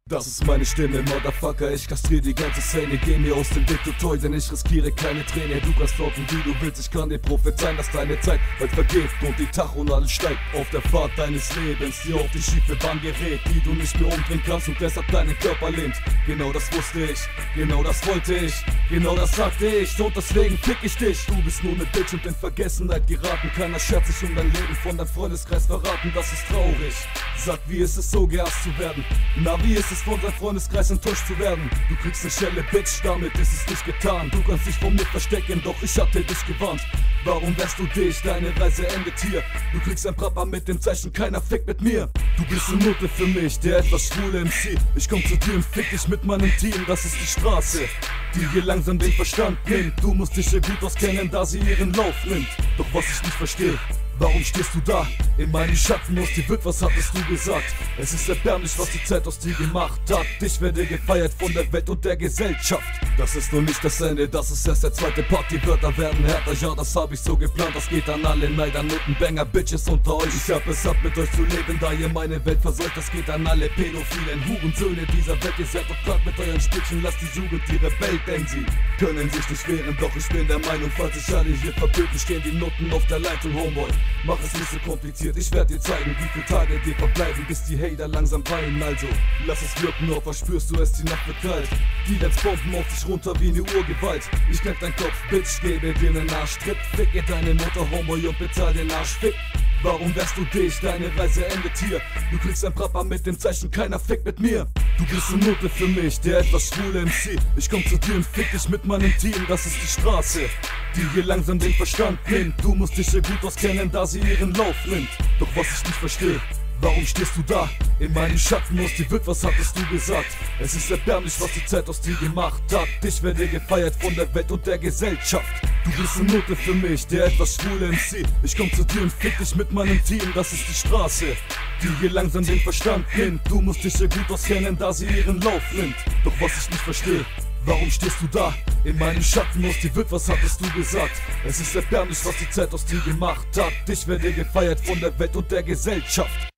Das ist meine Stimme, Motherfucker, ich kastriere die ganze Szene. Geh mir aus dem Weg, du Toy, denn ich riskiere keine Träne. Du kannst floppen, wie du willst, ich kann dir prophezeien, dass deine Zeit bald vergeht und die Tachonadel steigt auf der Fahrt deines Lebens, die auf die schiefe Bahn gerät, die du nicht mehr umdrehen kannst und deshalb deinen Körper lähmt. Genau das wusste ich, genau das wollte ich, genau das sagte ich und deswegen fick ich dich. Du bist nur ne Bitch und in Vergessenheit geraten, keiner schert sich um dein Leben, von deinem Freundeskreis verraten, das ist traurig. Sag, wie ist es so gehasst zu werden? Na, wie ist es von deinem Freundeskreis enttäuscht zu werden? Du kriegst ne Schelle, Bitch, damit ist es nicht getan. Du kannst dich von mir verstecken, doch ich hatte dich gewarnt. Warum wärst du dich? Deine Reise endet hier. Du kriegst ein Papa mit dem Zeichen, keiner fickt mit mir. Du bist eine Nutte für mich, der etwas schwule MC. Ich komm zu dir und fick dich mit meinem Team, das ist die Straße, die hier langsam den Verstand nimmt. Du musst dich hier gut auskennen, da sie ihren Lauf nimmt. Doch was ich nicht verstehe, warum stehst du da? In meinen Schatten aus dir wird, was hattest du gesagt? Es ist erbärmlich, was die Zeit aus dir gemacht hat. Ich werde gefeiert von der Welt und der Gesellschaft. Das ist nur nicht das Ende, das ist erst der zweite Part. Die Wörter werden härter, ja, das hab ich so geplant. Das geht an alle Neider, Nutten, Banger, Bitches unter euch. Ich hab es ab, mit euch zu leben, da ihr meine Welt verseucht. Das geht an alle pädophilen Hurensöhne dieser Welt. Ihr seid doch krank mit euren Spielchen, lasst die Jugend ihre Welt, denn sie können sich nicht wehren. Doch ich bin der Meinung, falls sich alle hier verbünden, stehen die Nutten auf der Leitung, Homeboy. Mach es nicht so kompliziert, ich werde dir zeigen, wie viele Tage dir verbleiben, bis die Hater langsam weinen. Also, lass es wirken, auf was spürst du es, die Nacht wird kalt. Die Lens bomben auf dich runter wie eine Urgewalt. Ich knepp dein Kopf, Bitch, gebe dir nen Arschtritt. Ficke deine Mutter, Homeboy, und bezahl den Arsch, fick. Warum wärst du dich? Deine Reise endet hier. Du kriegst ein Papa mit dem Zeichen, keiner fickt mit mir. Du bist eine Nutte für mich, der etwas schwule MC. Ich komm zu dir und fick dich mit meinem Team, das ist die Straße, die hier langsam den Verstand nimmt. Du musst dich hier gut auskennen, da sie ihren Lauf nimmt. Doch was ich nicht verstehe, warum stehst du da? In meinen Schatten aus dir wird, was hattest du gesagt? Es ist erbärmlich, was die Zeit aus dir gemacht hat. Ich werde gefeiert von der Welt und der Gesellschaft. Du bist eine Nutte für mich, der etwas schwule MC. Ich komm zu dir und fick dich mit meinem Team, das ist die Straße, die hier langsam den Verstand nimmt. Du musst dich hier gut auskennen, da sie ihren Lauf nimmt. Doch was ich nicht verstehe, warum stehst du da? In meinen Schatten aus dir wird, was hattest du gesagt? Es ist erbärmlich, was die Zeit aus dir gemacht hat. Ich werde gefeiert von der Welt und der Gesellschaft.